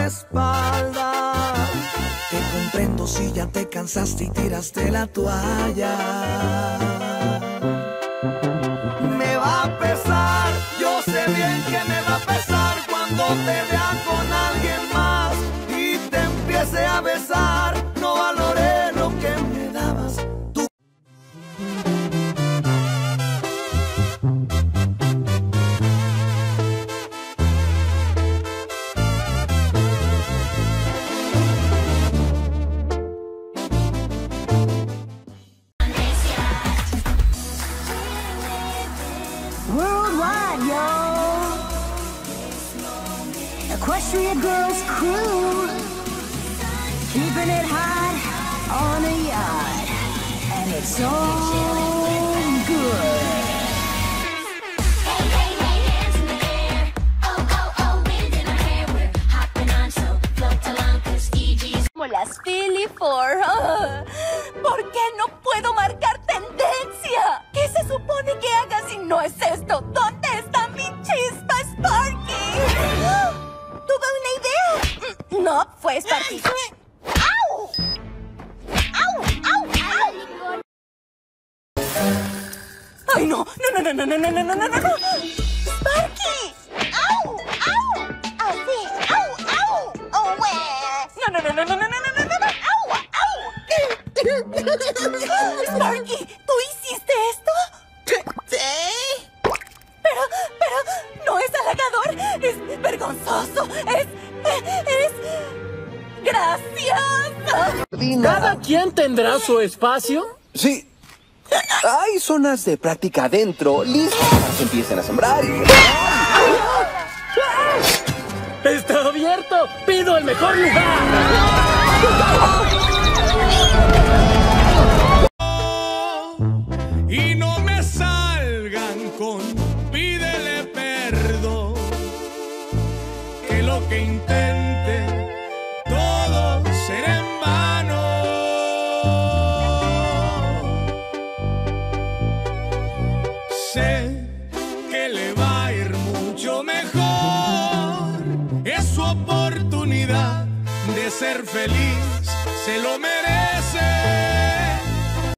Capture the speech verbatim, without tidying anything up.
espalda. Te comprendo si ya te cansaste y tiraste la toalla. Me va a pesar, yo sé bien que me va a pesar cuando te vea con alguien más y te empiece a besar. No valoré lo que me dabas tú. Worldwide, yo. Equestria Girls Crew. Keeping it hot on a yacht. And it's so good. Hey, hey, hey, hands in the air. Oh, oh, oh, wind in our hair. We're hopping on, so float along, cause E G's Como las Philly Four. Ah, ¿por qué no puedo marcar tendencia? ¿Qué se supone que haga si no es esto? ¿Dónde está mi chispa, Sparky? Tuve una idea. No, fue Sparky. ¡Au! ¡Au! ¡Au! ¡Au! ¡Ay, no! ¡No, no, no, no, no, no, no, no, no, no! ¡Sparky! ¡Au! ¡Au! ¡Así! ¡Au! ¡Au! ¡Oh, güey! ¡No, no, no, no, no, no, no, no, no, no! ¡Au! ¡Au! Sparky, ¿tú hiciste esto? ¿Sí? Pero, pero, no es halagador, es vergonzoso, es, es, gracioso. ¿Cada quien tendrá su espacio? Sí. Hay zonas de práctica adentro, listas para que empiecen a sembrar y... ¡Está abierto! ¡Pido el mejor lugar! Y no me salgan con pídele perdón, que lo que intente todo será en vano. Sé que le va a ir mucho mejor, es su oportunidad de ser feliz, se lo merece.